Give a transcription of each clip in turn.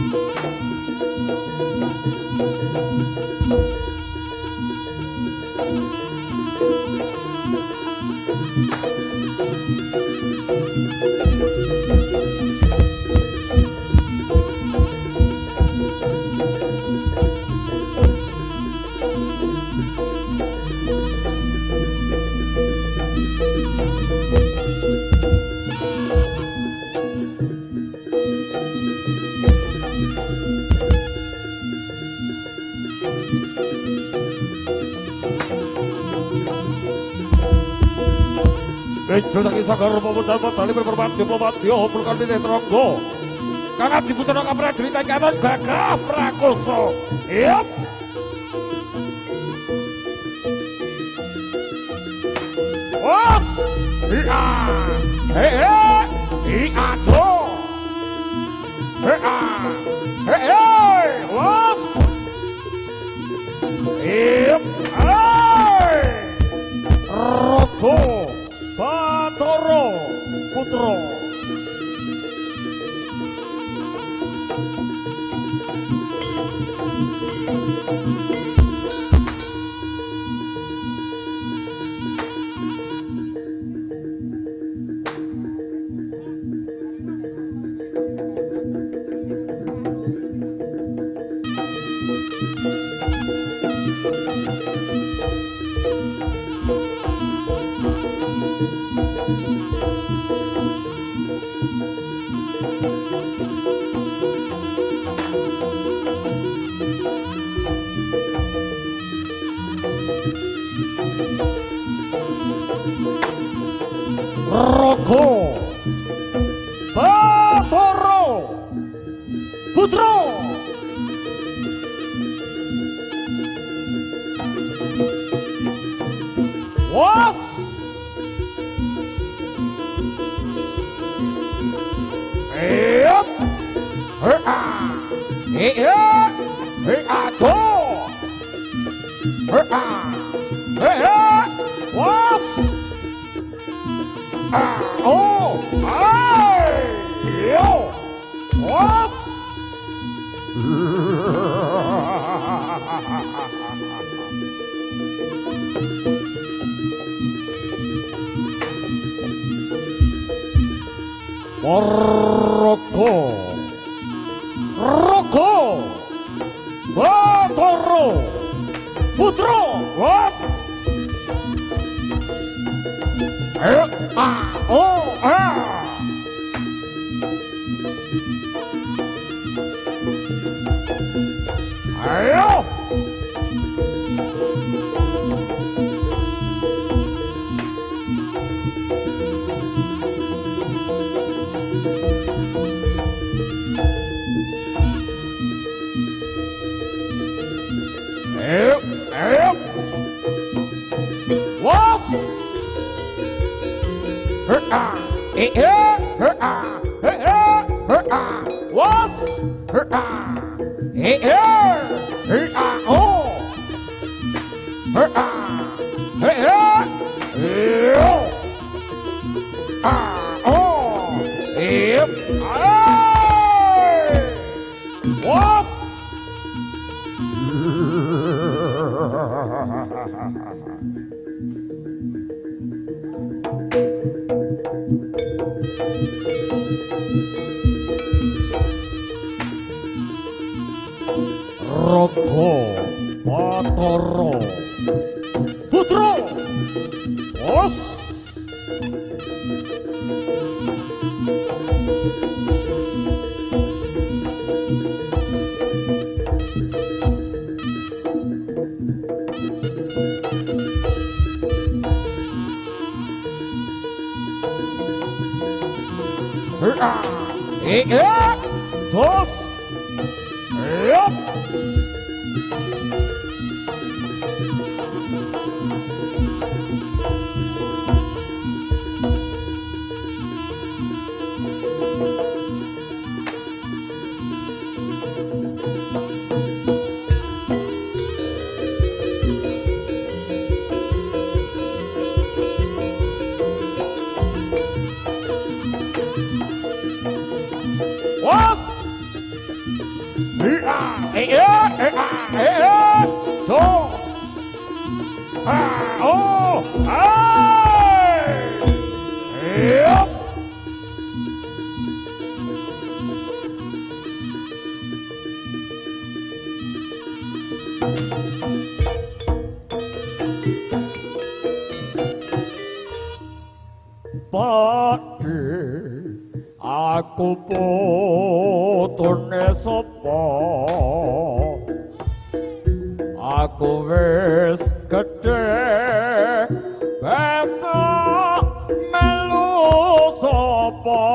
Josaki Sagar pemuda tali berperbat diplomat diobrolkan di Netronggo karena dibutuhkan kamera cerita kanan gagah prakoso. Yap. Was, iya, iya jo, was, yap, Roto. Batoro Putro Roko Batoro Putro Was Yep Was oh, ay, yo, was. Roko, Roko, Batoro, Putro, was. Oh, ayo. Ayo. Was. Was Roko Batoro Putro Os Tos Yup Was Jos. Oh, Yup. Pake aku putune sapa, aku wis gedhe besok melu sapa,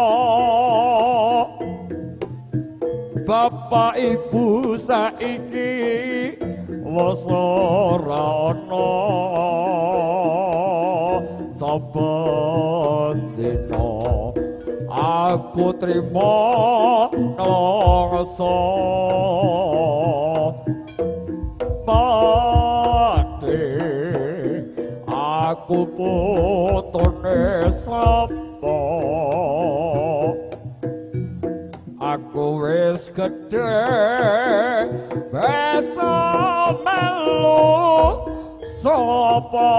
bapak ibu saiki wis ora ana, saben dina aku trimo nangsa pati aku putune sapa, aku wis gedhe besok melu sapa,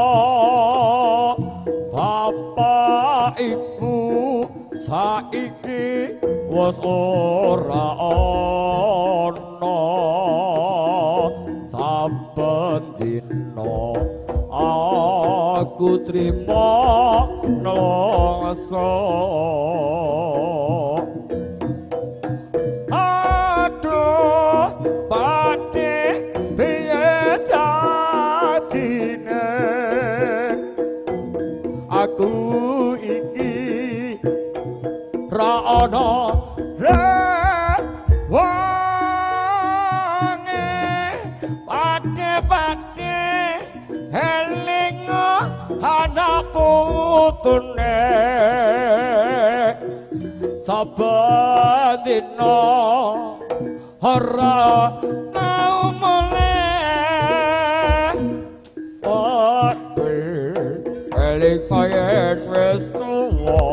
bapak ibu saiki wis ora ana, saben dina aku trimo nangsa. Aduh pati piye dadine aku iki ra ana rewange, pati eling anak putune saben dina ora tau mulih, pati eling yen wis tuwa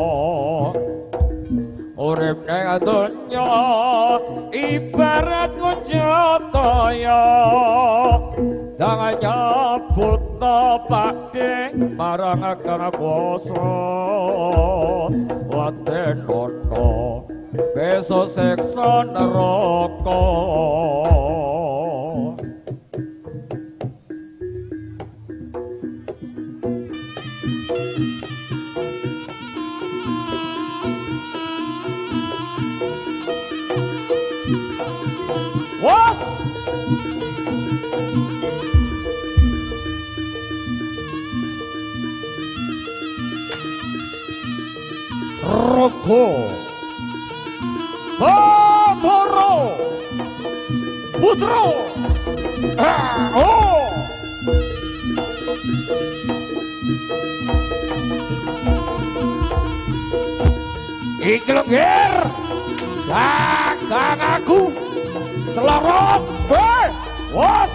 urip ning donya ibarat kunjataya, jangan nyebut pakde marang kang kuasa waten ono besok seksa neraka. Was Roko Batoro Putro oh iki lho ger dagang aku selorot was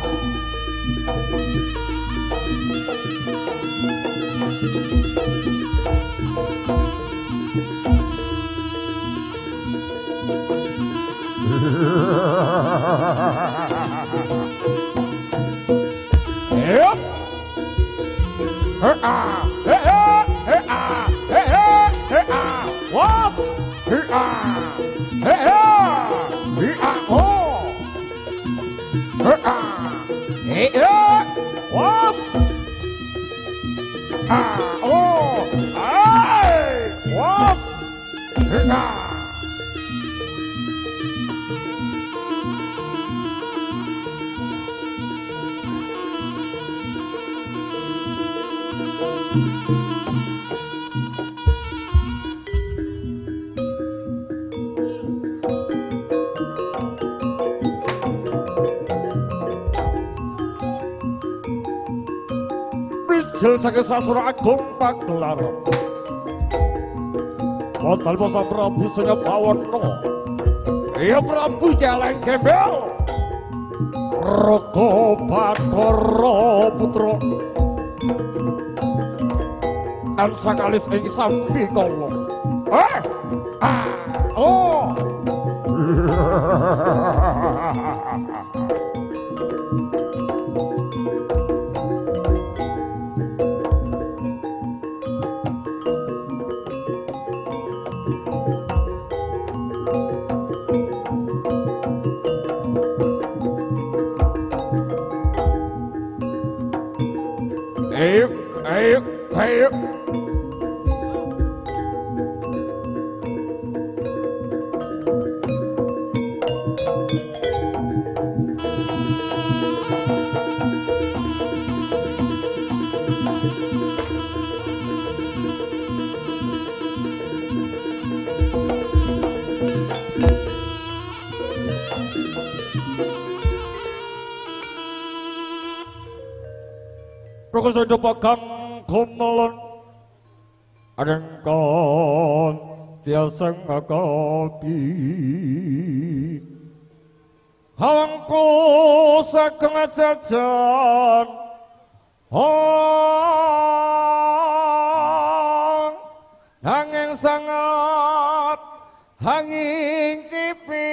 yep. Was was oh ay was Bijil saking sasura agung pagelar Wonten Masa Prabu Senyapawana Ya Prabu Jaleng Gembel Raka Bathara Putra lan sakalis ing Sambikala oh Ayo. Kau sudah pegang kumelon, adengkon tiasa ngakapi. Hawangku saking jajan, hanging sangat, hanging kipi,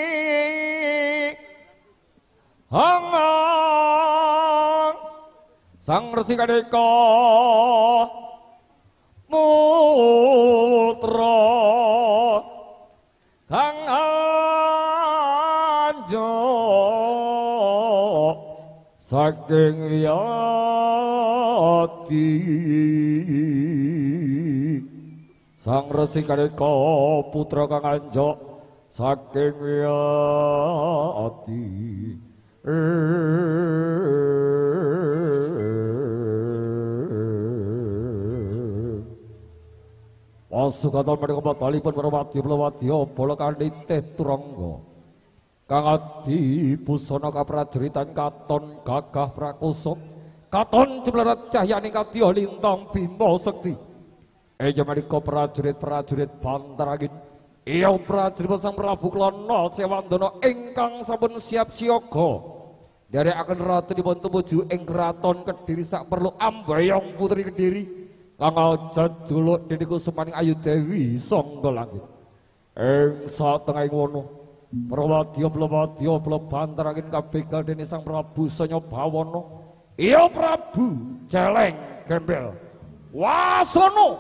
Sang Resi Kadeka Mutra Kang Anjo saking Wiyati. Sang Resi Kadeka putra Kang Anjo saking Wiyati. Wasukatan mereka batalipun merawati bola kandite turangga Kang Adi busana kaprajuritan katon gagah prakoso katon jemlarat cahyani kadya lintang bima sekti eja menika prajurit-prajurit bantaragin iya prajurit Sang Prabu Klana Sewandana ingkang sampun siap siaga dari akan ratu dipun tumuju ing kraton Kediri sak perlu ambayong putri Kediri Kang aja juluk Dene Kusumaning Ayu Dewi sangga langit. Ing satengahing wono prawadya blebantarangin kabegal Dene Sang Prabu Sanya Bawana. Iya Prabu celeng gembel. Wasana.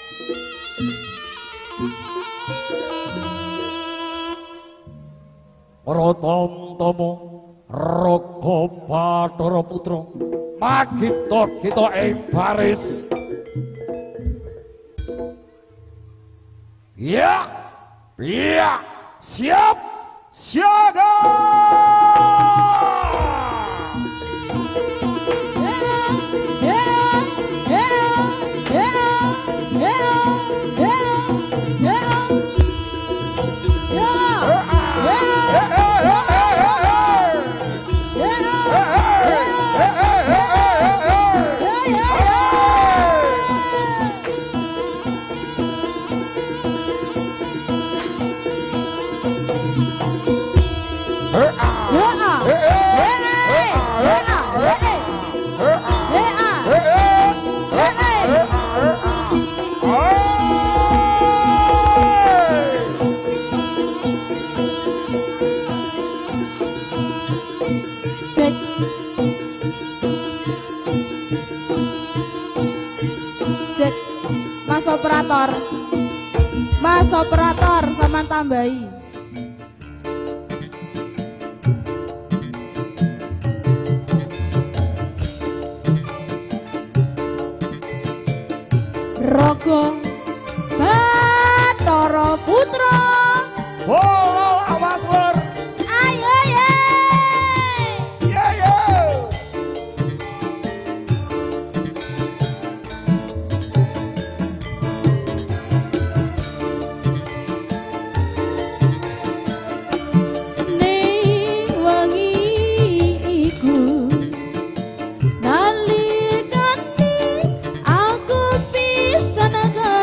Para tamtama Raga Bathara Putra magita kita ing baris. Ya, ya, siap, siaga. Mas operator sama tambahi. Raga Bathara Putra bola lawas lur. Ayo ye. Yo yo. Nalikane aku bisa negara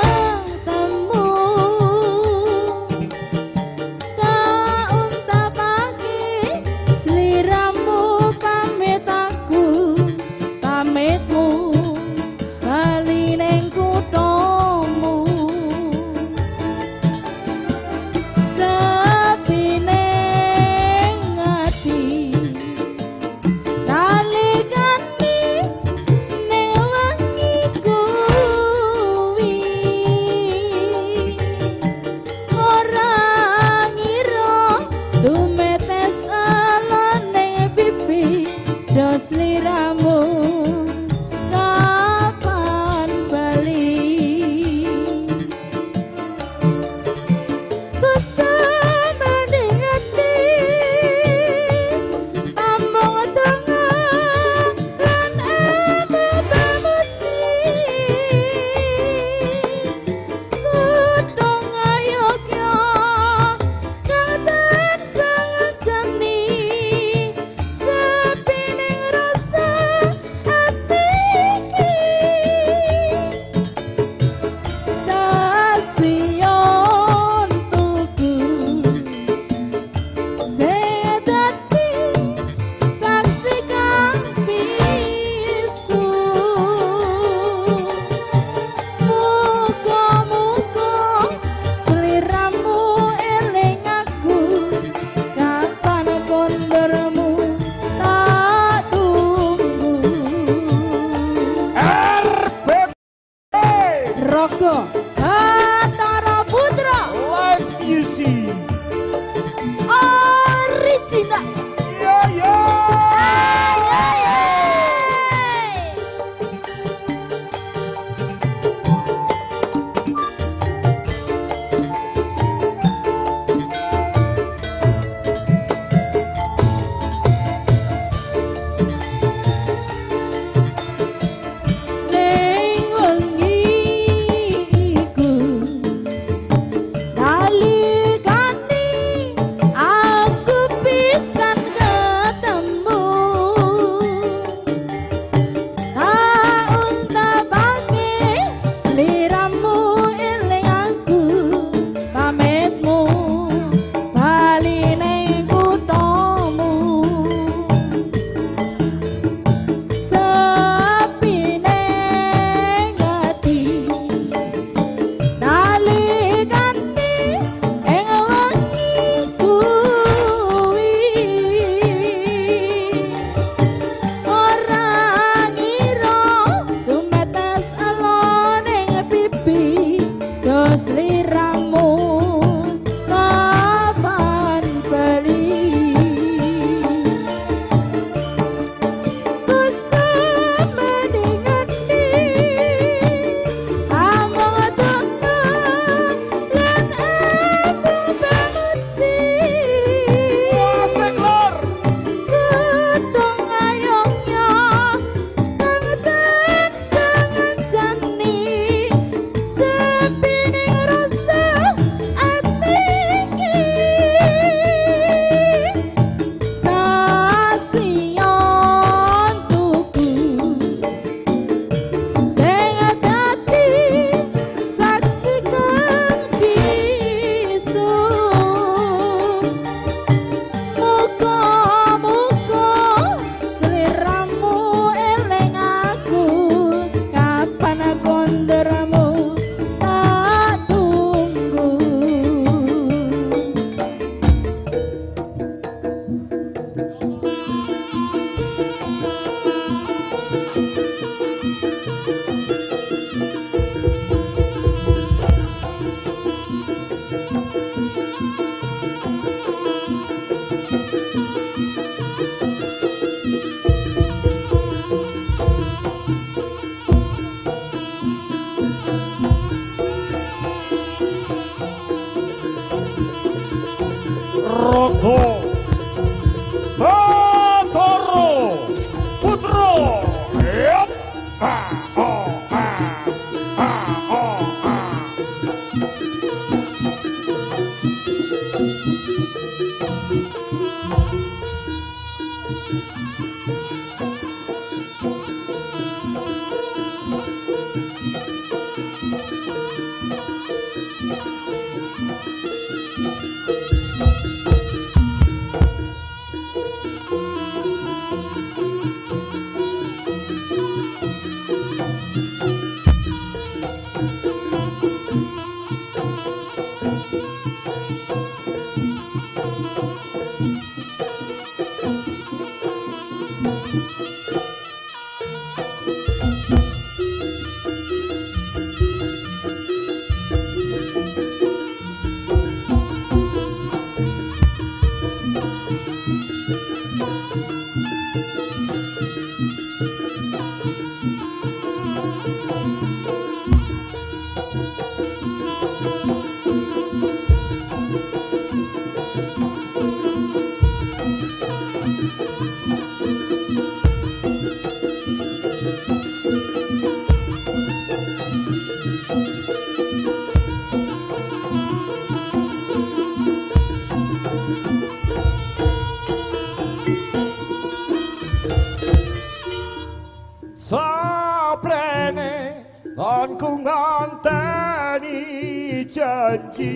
saprene lan ku nganteni janji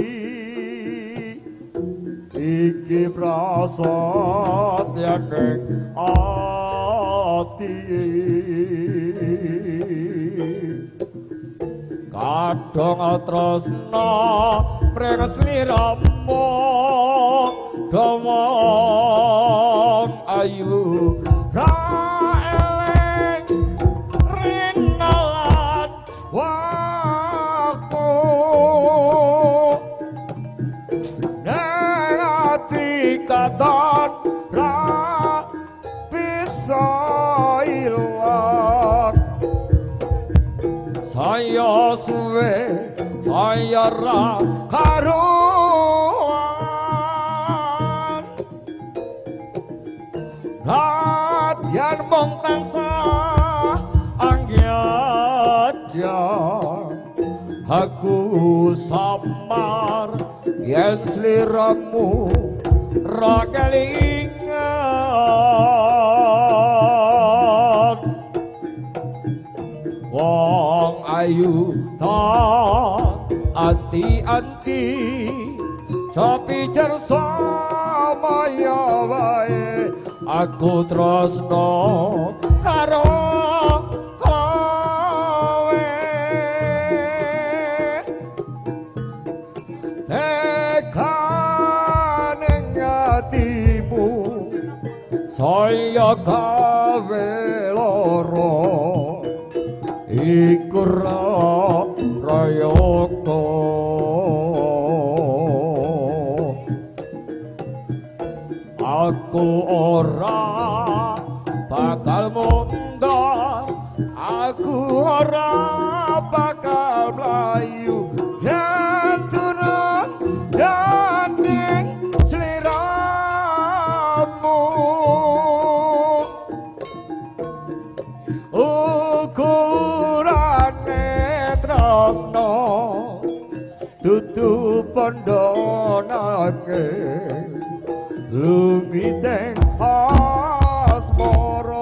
iki prasatyane ati kadang tresna mring sliramu domong ayu ra eling rinalan waktu nang ati katon ra bisa ilang saya suwe saya ra karuan radyan mung tansah anggada aku samar yen sliramu ra kelingan wong ayu ta ati-ati tapi cerso maya wae aku tresno karo kowe tekaneng atimu saya gawe loro iku rayaka aku ora bakal mundur aku ora bakal mlayu yen turun danding sliramu ukurane tresno dudu pondonake lumiteng asmara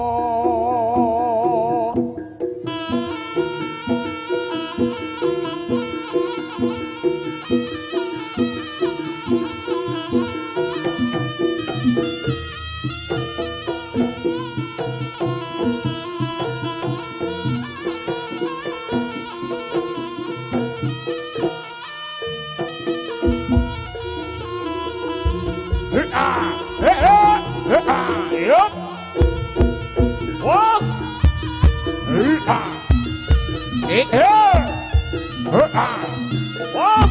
Yup. Was. Was.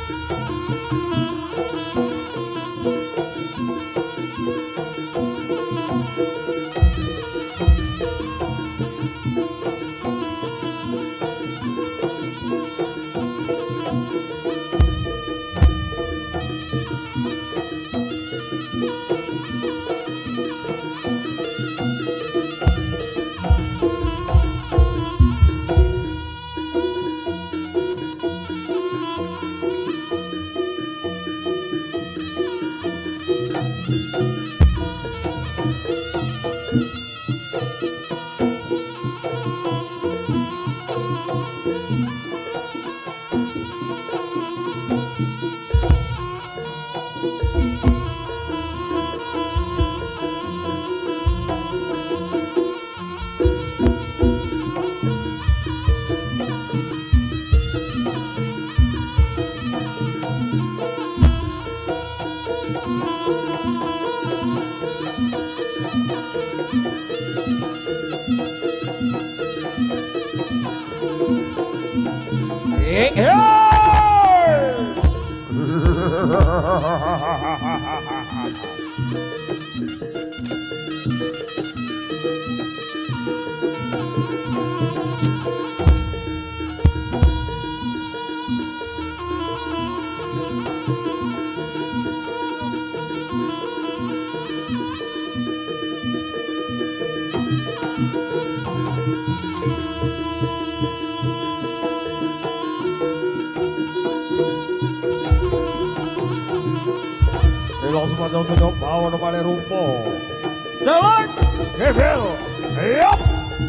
Sepanjang sedok bawa pada rupo jalan Gevil yap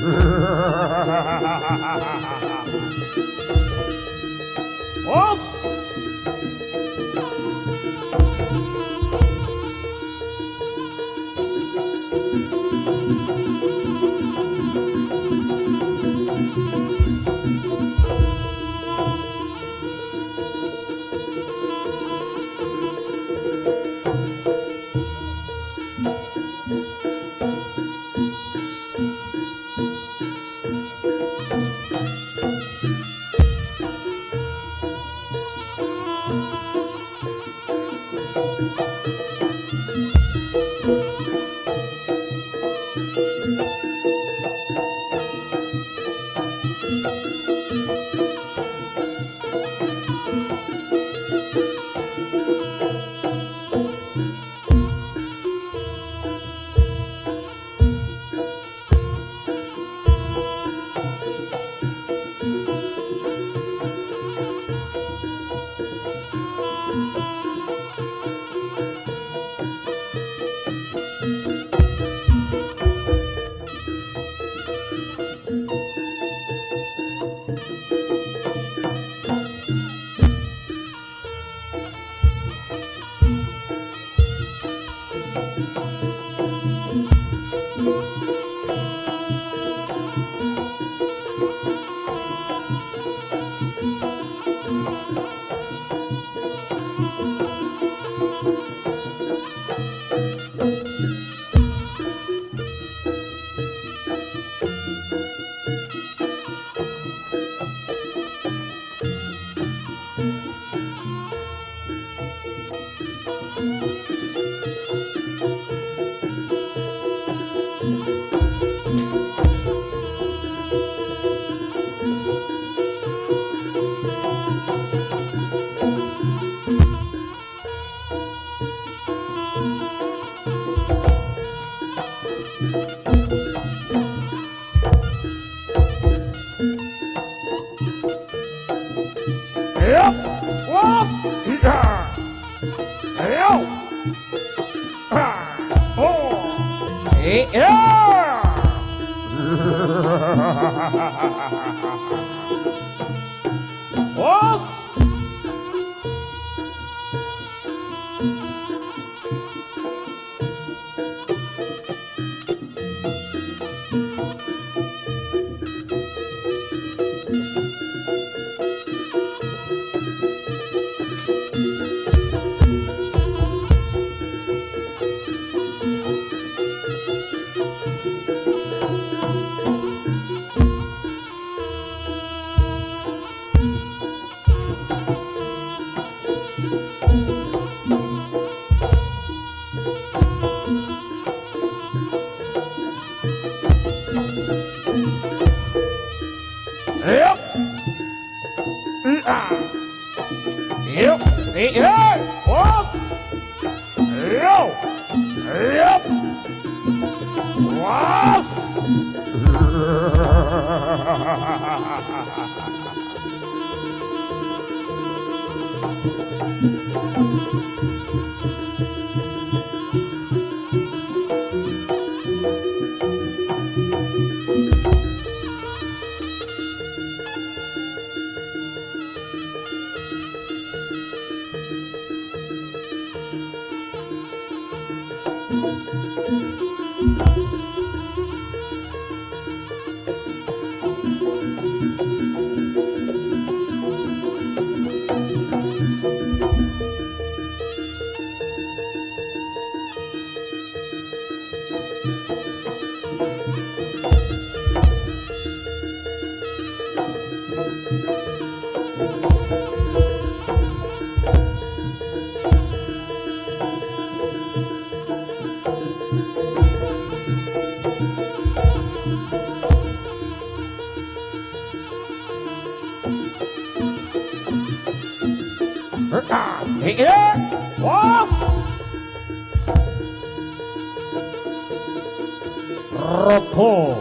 Roko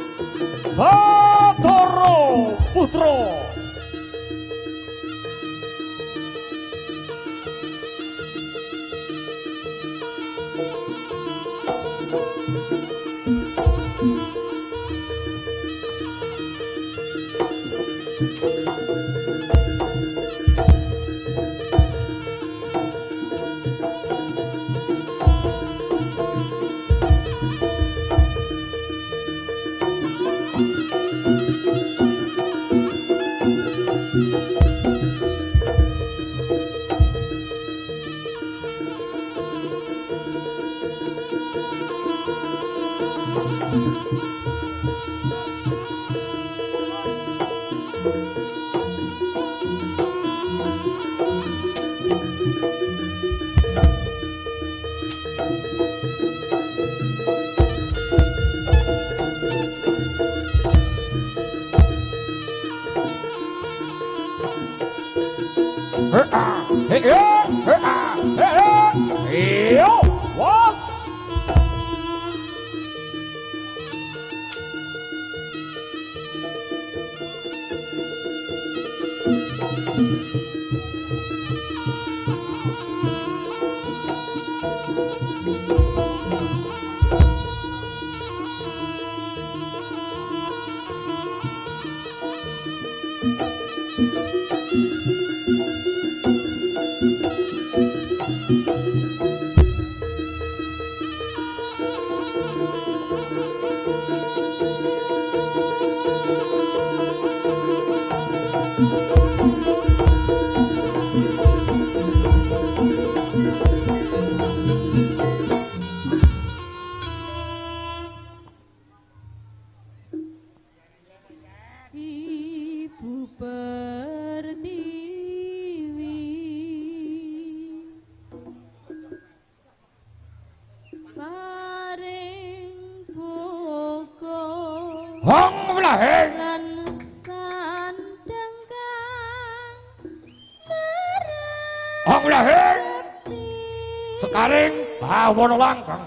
Batara Putra. Bawono langkang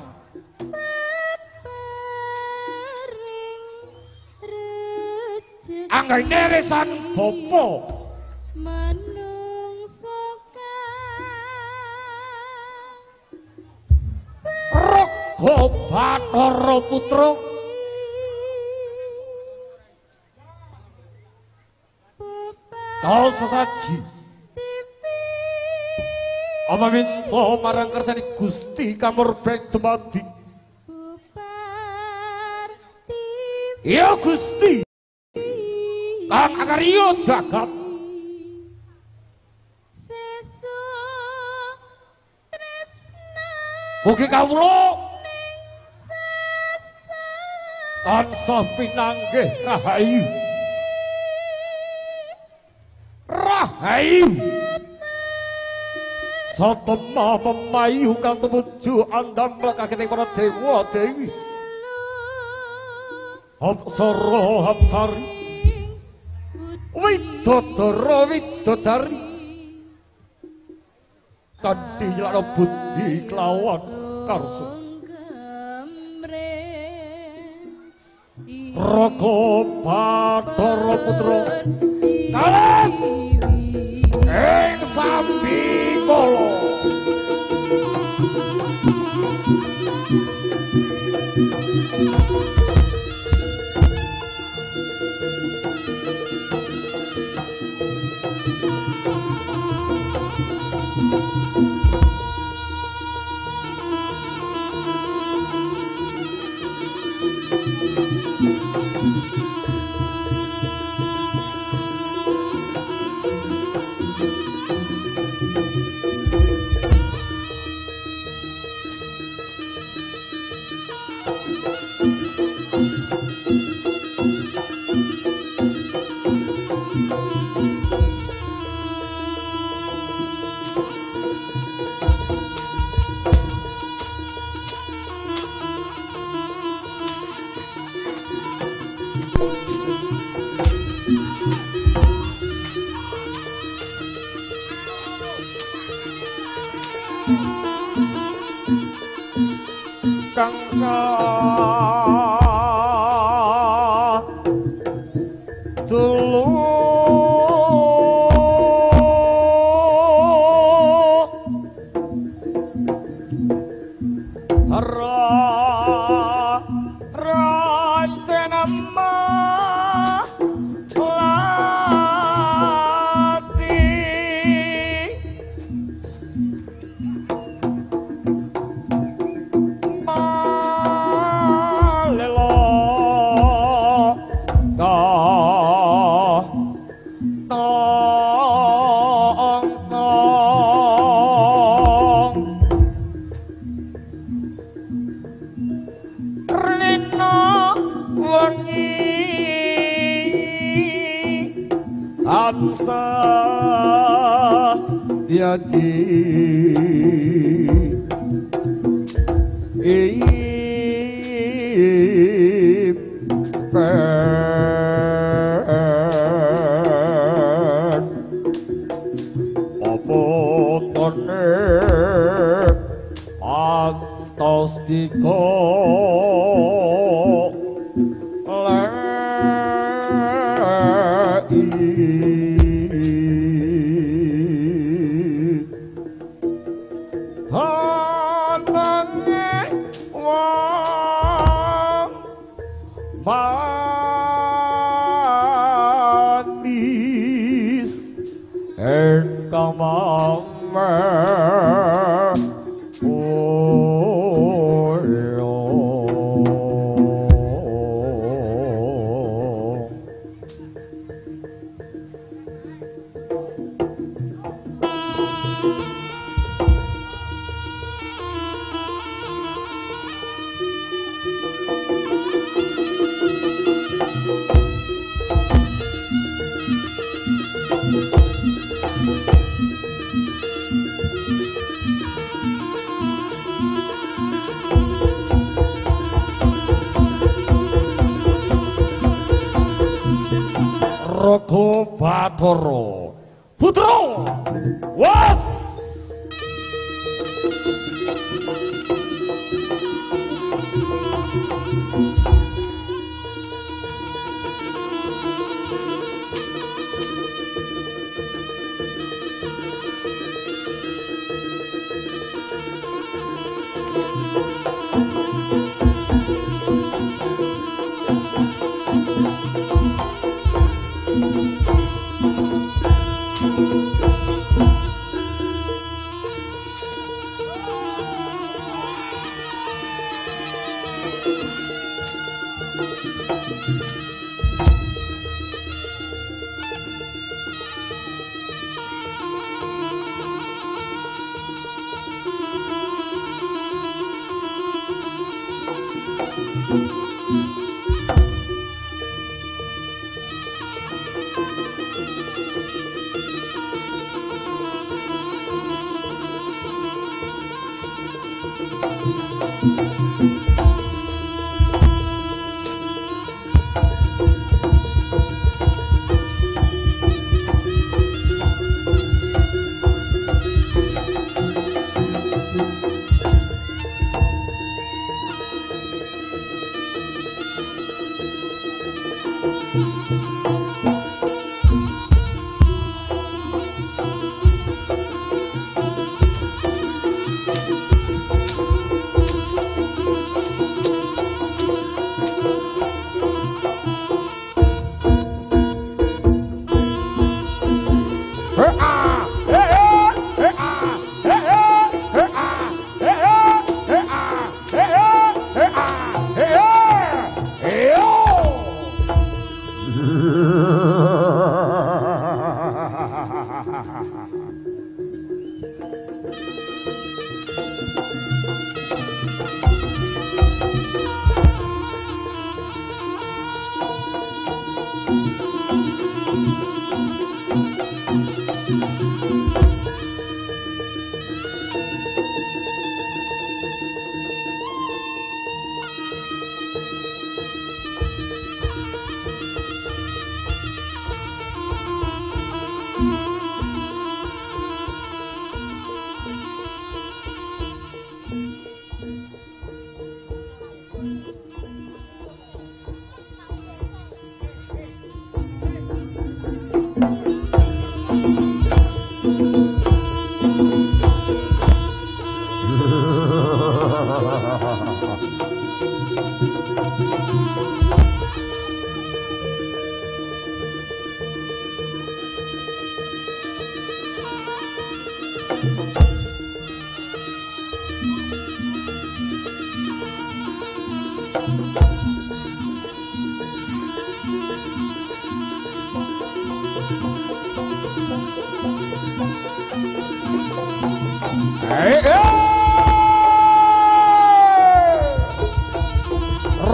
anggai neresan popo manungsa Raga Bathara Putra Cau sesaji ama minta marang kersani Gusti Kamurbeng Dumadi. Ya Gusti Kang Akarya jagat mugi kawula tansah pinanggih rahayu rahayu Satema pemayu kang tumuju andam kaketing para dewa dewi Apsara Apsari Widodara Widodari kanthi nyilakno budi kelawan karsa Raga Bathara Putra kalas ing sambi kala Rancana tansah tiagi Fantastika manis engkau Raga Bathara Putra was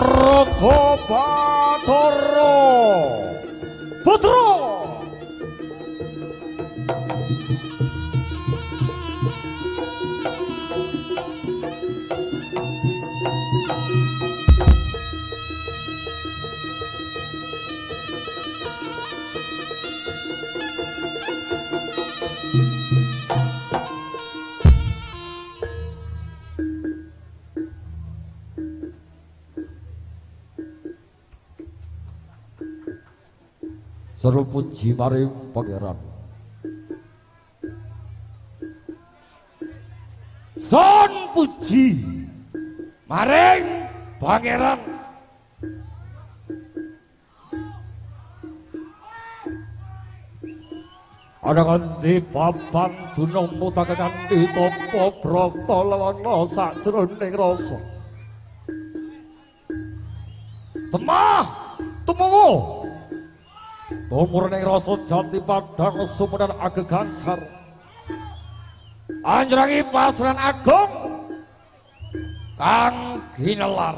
Raga Bathara Putra Seru puji maring pangeran. Son puji maring pangeran. Ana kanthi papan dunung mutake kanthi tapa brata lawana sajroning rasa. Temah tumuwu. Tumurning rasa jati padhang sumunan agegancar. Anjrangi pasran agung kang ginelar.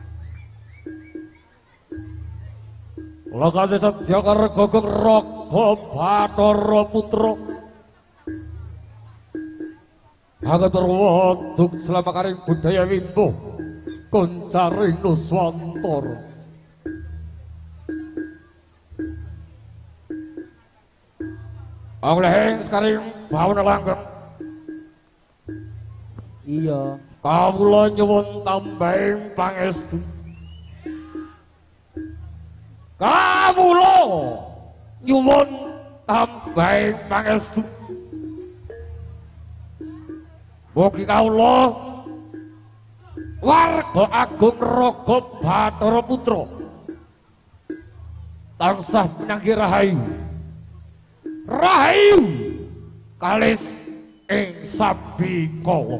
Lokasi Sedyakar Gogong Raga Bathara Putra. Agaturwa duk selamakaring budaya wimbo koncaring Nuswantara. Awaleng sekaring bawana langgeng. Iya, kawula nyuwun tambahing pangestu. Kawula nyuwun tambahing pangestu. Mugi kawula warga agung Raga Bathara Putra tansah pinanggih rahayu. Rahayu kalis ing sabikawa.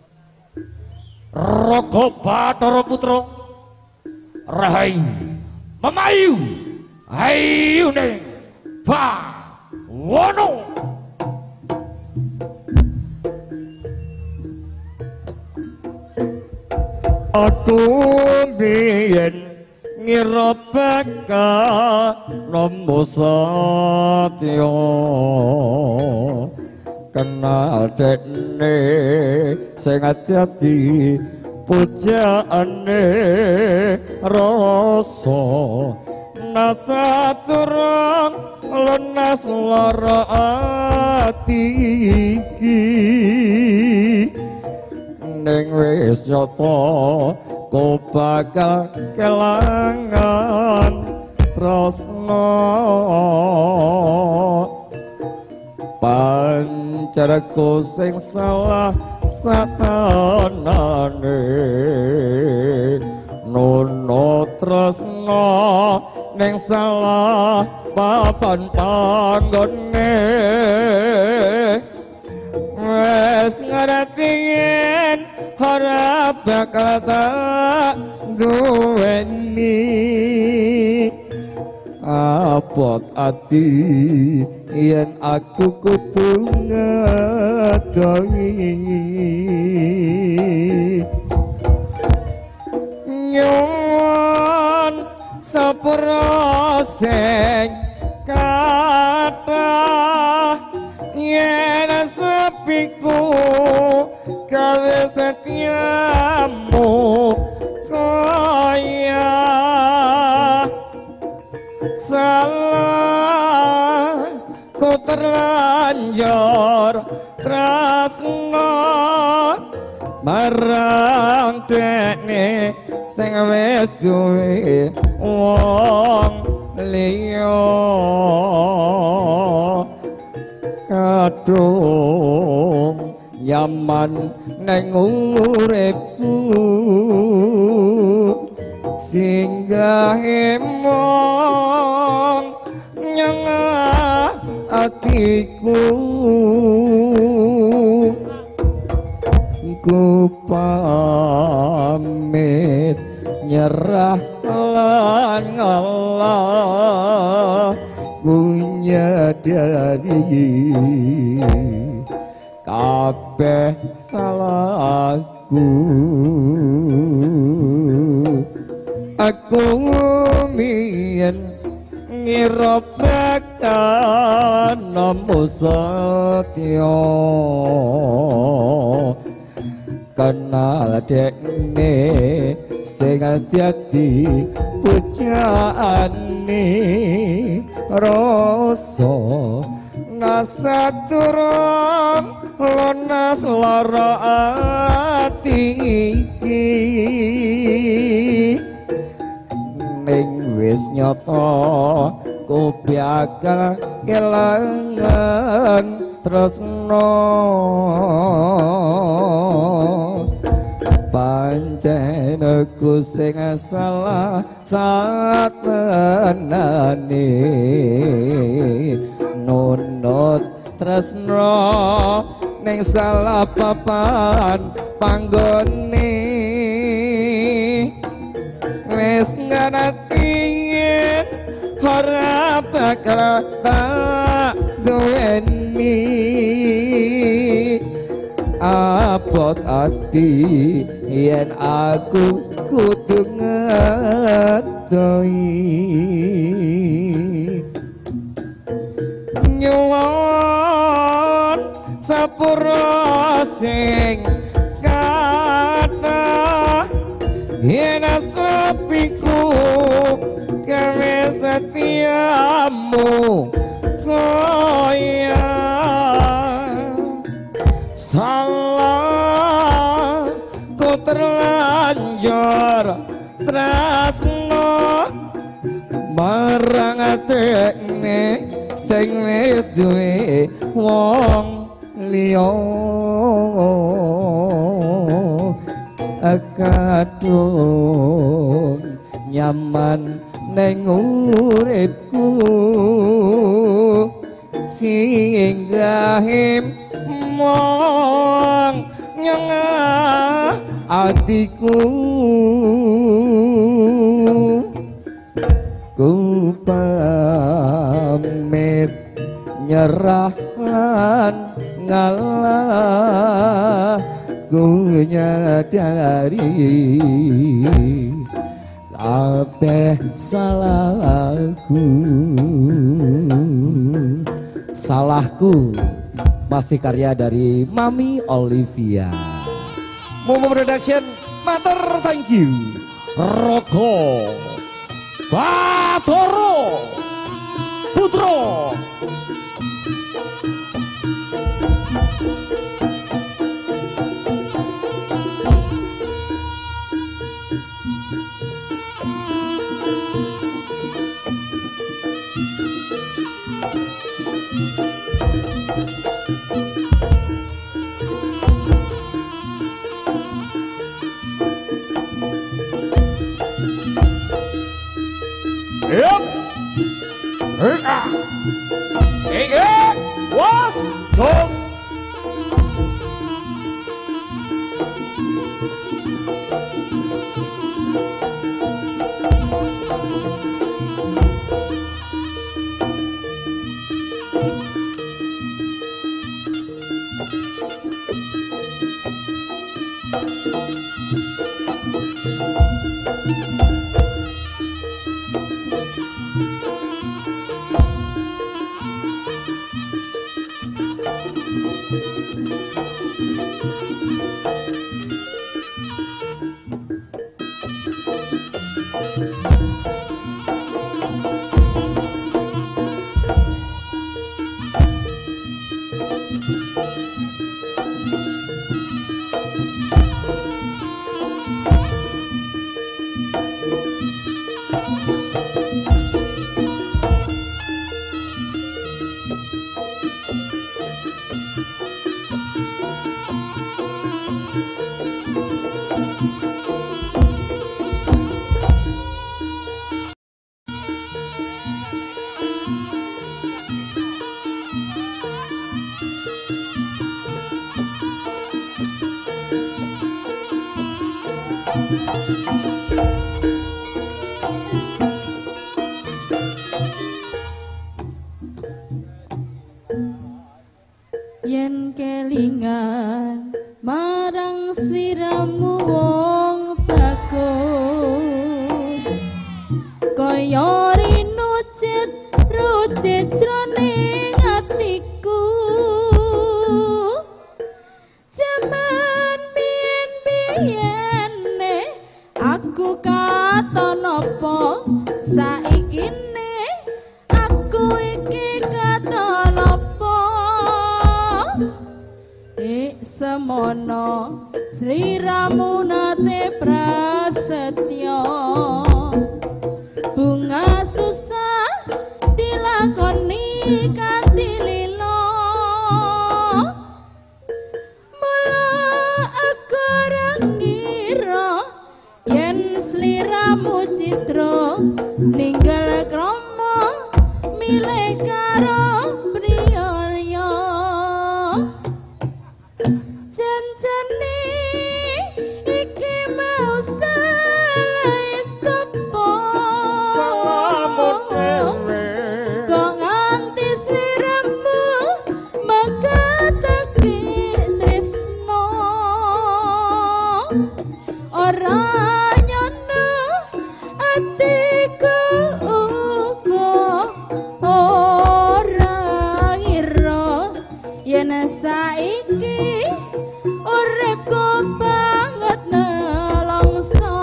Raga Bathara Putra rahayu memayu ayune bawana. Aku biyen ngira bakal nampa satya kenal dekne sing ati-ati pujaane rasa nasaturang lenas lara ati iki ning wis nyata ku bakal kelangan tresna pancarku sing salah satanane nono tresna ning salah papan panggone wes ngerti yen ora bakal tak duweni abot ati yen aku kudu ngedohi nyuwun sepura sing kathah yen sepiku gawe setiamu kaya salah ku terlanjur tresna marang dekne sing wis duwe wong liya kadung nyaman neng uripku singgah emong nyengah atiku ku pamit nyerah lan ngalah ku nyadari kabeh salahku aku mien ngira bakal nampa satya kenal dekne sing ati-ati pujaane rasa nasaturung lenas lara ati iki nyata ku bakal kelangan tresno pancen aku sing salah satenane nunut tresno ning salah papan panggone wis nganatien ora bakal tak duweni abot ati yen aku kudu ngetoi nyuwun sapura sing kathah yen sepiku gawe setiamu koya salah ku terlanjur tresno marang atekne sing wis duwe wong liya kadung nyaman neng uripku singgahim mong nyengah atiku ku pamit nyerah lan ngalah ku nyadari kabeh salahku masih karya dari Mami Olivia. Momo Production matur thank you Roko Batoro Putro Yep. Was dos. Yen kelingan marang siramu wong bagus kaya rinucit rucit jroning atiku jaman biyen-biyen aku katon apa saikine aku iki katon apa semono sliramu nate prasetyo bunga sliramu citra ninggal krama milih karo priya liya janjane iki mau salah sapa salamu dhewe kok nganti sliramu megatake tresno ora nyono atiku uga ora ngira yen saiki uripku banget nelongso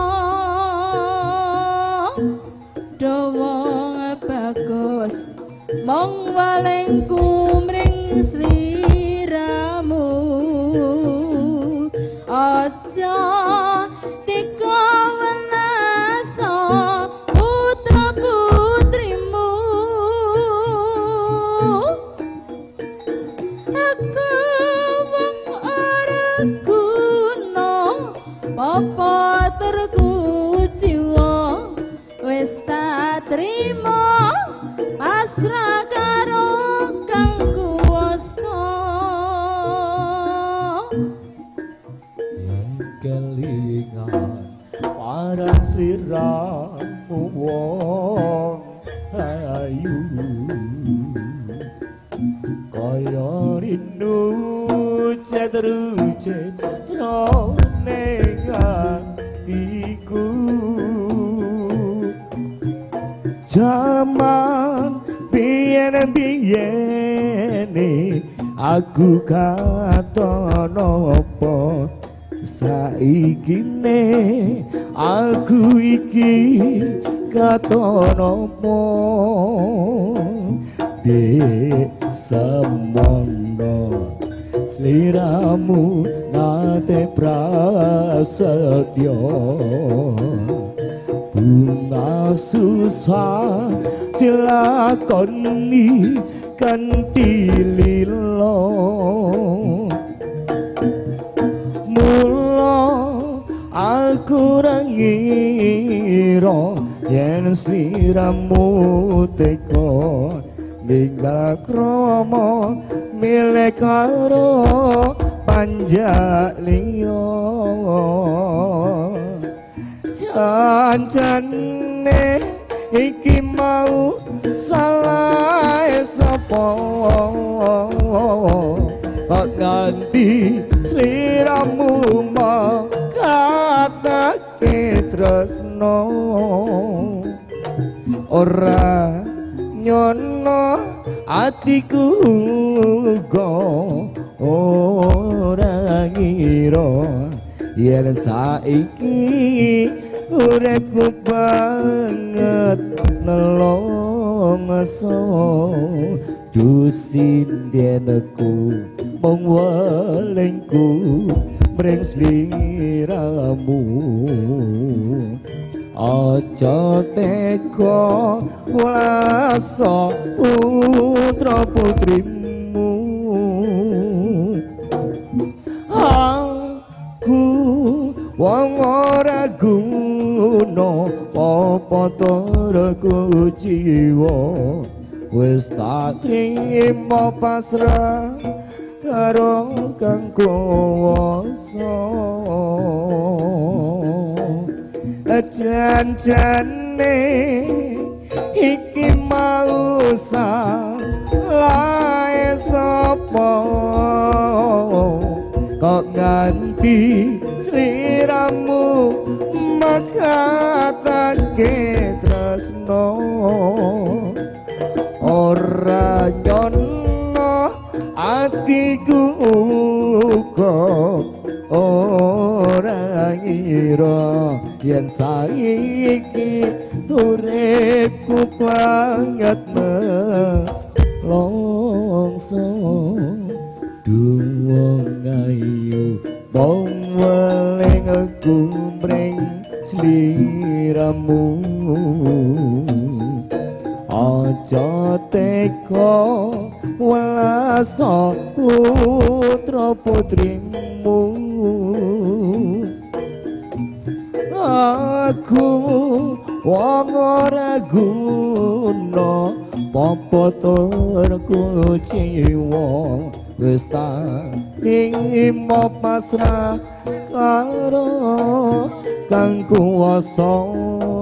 dawa bagus mong walengku mring sliramu aja teka wenasa putra putrimu aku wong ora guna apa turku jiwa wis tak trima pasrah karo kang kuwasa kelingan parang sliramu wong ayu kaya rindu cedru-ced jroning atiku jaman biyen-biyene aku katon apa saikine aku iki katon apa dek semono sliramu nate prasetyo bunga susah dilakoni kanthi lilo mula aku rangira yen sliramu teka ninggal krama milih karo panjak liya janjane iki mau salah sapa kok nganti sliramu makatake tresno ora nyono atiku uga ora ngira yen saiki uripku banget nelongso dusin deneku mong walengku mring sliramu aja teka wasa putra putrimu aku wong ora guna apa turku jiwa wis tak trima pasrah karo kang kuwasa janjane iki mau salah sapa kok nganti sliramu makatake tresno ora nyono atiku uga ora ngira yen saiki uripku banget nelongso duwong ayu mong weling aku mring sliramu aja teka welasa putra putrimu aku wong ora guna apa turku jiwa wis tarima pasrah karo kang kuwasa